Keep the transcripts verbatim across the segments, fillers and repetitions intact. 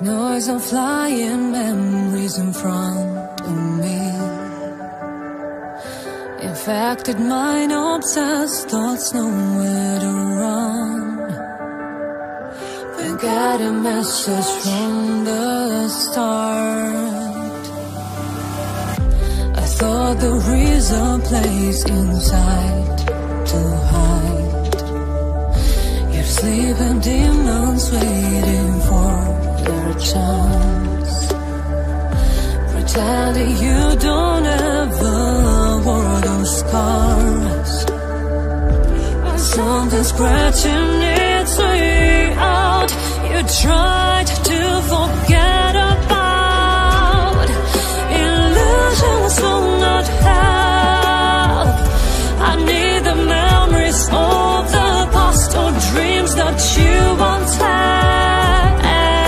noise of flying memories in front of me. Infected mind, obsessed thoughts, nowhere to run. We got a message from the start. I thought there is a place inside to hide. You're sleeping demons waiting for their chance, pretending you don't ever wear those scars. Something scratching its way out. You tried to forget about. Illusions will not help. I need the memories of the past, or dreams that you once had.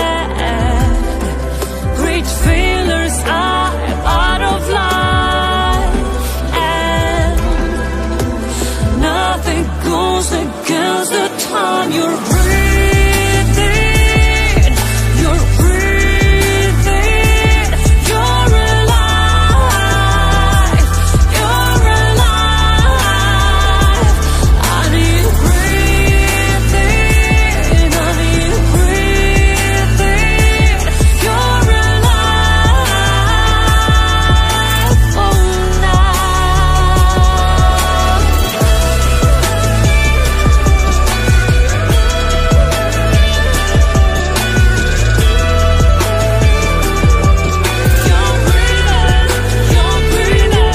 Great feelers are out of life, and nothing goes against the time you're breathing. You're breathing. You're alive. You're alive. I need you breathing. I need you breathing. You're alive. Oh, now. You're breathing. You're breathing.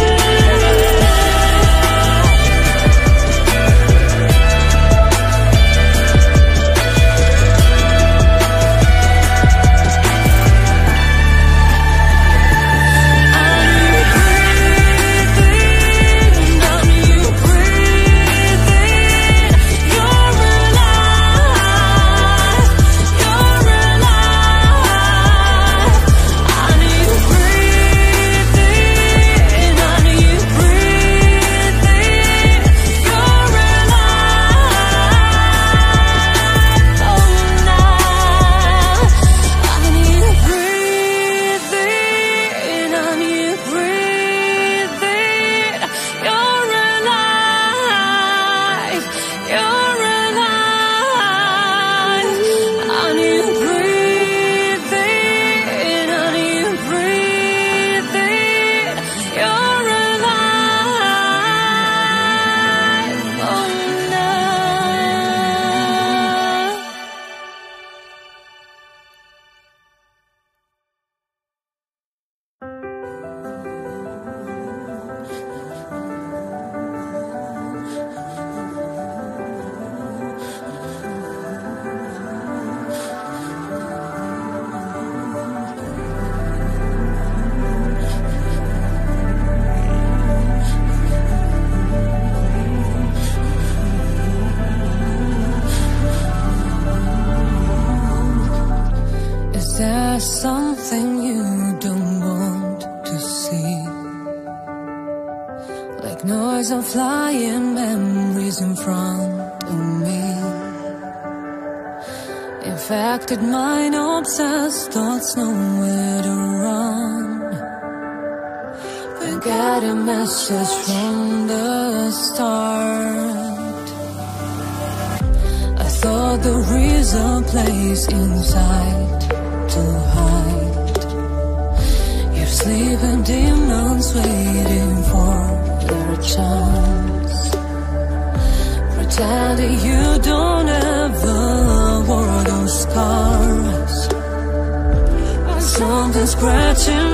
Is there something you don't want to see? Like noise of flying memories in front of me. Infected mind, obsessed thoughts, nowhere to run. We got a message from the start. I thought there is a place inside to hide. You're sleeping demons waiting for their chance, pretending you don't ever wear those scars. Something scratching